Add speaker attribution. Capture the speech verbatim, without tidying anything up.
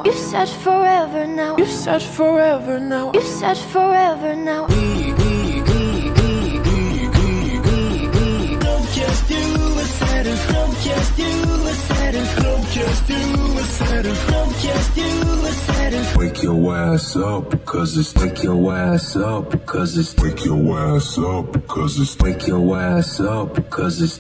Speaker 1: You said forever now. You said forever now. You said forever now.
Speaker 2: Wake your ass up, cause it's wake your ass up, cause it's wake your ass up, cause it's wake your ass up, cause it's